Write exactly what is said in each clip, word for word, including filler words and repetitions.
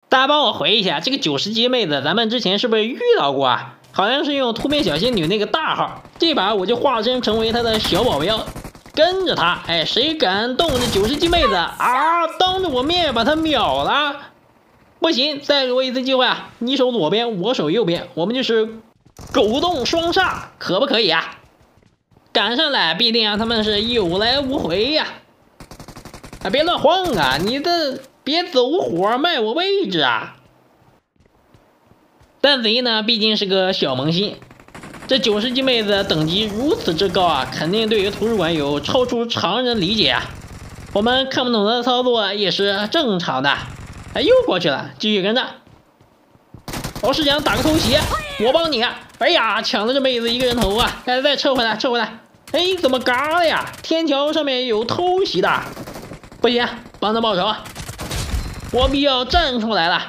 大家帮我回一下，这个九十级妹子咱们之前是不是遇到过啊？好像是用突变小仙女那个大号，这把我就化身成为她的小保镖，跟着她。哎，谁敢动这九十级妹子啊？当着我面把她秒了！不行，再给我一次机会啊！你守左边，我守右边，我们就是狗动双煞，可不可以啊？赶上来必定让他们是有来无回呀！啊，别乱晃啊！你这别走火卖我位置啊！但贼呢，毕竟是个小萌新，这九十级妹子等级如此之高啊，肯定对于图书馆有超出常人理解啊。我们看不懂的操作也是正常的。哎，又过去了，继续跟着。我是想打个偷袭，我帮你啊！哎呀，抢了这妹子一个人头啊！再再撤回来，撤回来！哎，怎么嘎了呀？天桥上面有偷袭的，不行，帮他报仇！我必要站出来了！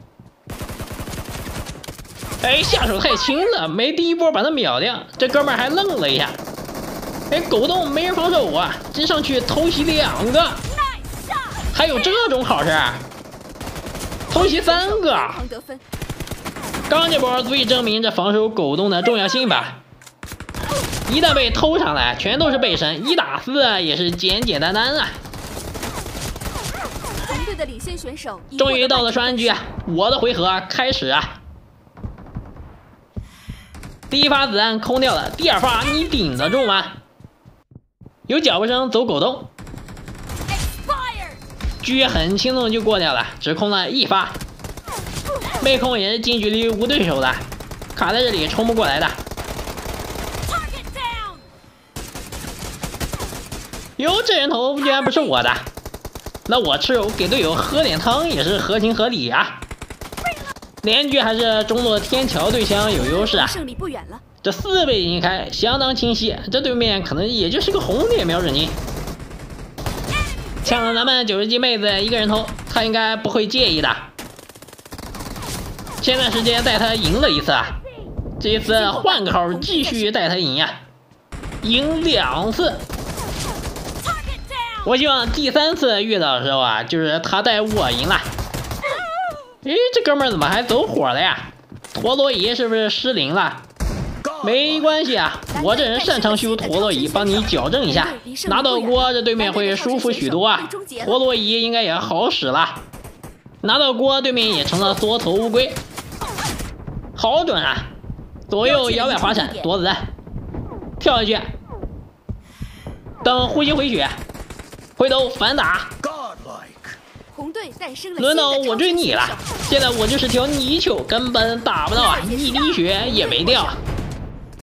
哎，下手太轻了，没第一波把他秒掉，这哥们儿还愣了一下。哎，狗洞没人防守啊，直上去偷袭两个，还有这种好事？偷袭三个，刚这波足以证明这防守狗洞的重要性吧。一旦被偷上来，全都是背身，一打四也是简简单单啊。 团队的领先选手终于到了双安局啊，我的回合开始啊。第一发子弹空掉了，第二发你顶得住吗？有脚步声走狗洞，狙很轻松就过掉了，只空了一发。妹控也是近距离无对手的，卡在这里冲不过来的。哟，这人头居然不是我的，那我吃肉给队友喝点汤也是合情合理啊。连狙还是中路天桥对枪有优势啊， 胜利不远了。 这四倍引开相当清晰，这对面可能也就是个红点瞄准镜。抢了咱们九十级妹子一个人头，他应该不会介意的。前段时间带他赢了一次啊，这一次换个号继续带他赢呀、啊，赢两次。我希望第三次遇到的时候啊，就是他带我赢了。诶，这哥们儿怎么还走火了呀？陀螺仪是不是失灵了？没关系啊，我这人擅长修陀螺仪，帮你矫正一下。拿到锅，这对面会舒服许多啊。陀螺仪应该也好使了。拿到锅，对面也成了缩头乌龟。好准啊！左右摇摆滑铲躲子弹，跳下去，等呼吸回血，回头反打。 红队诞生了， 轮到我追你了，现在我就是条泥鳅，根本打不到啊，一滴血也没掉。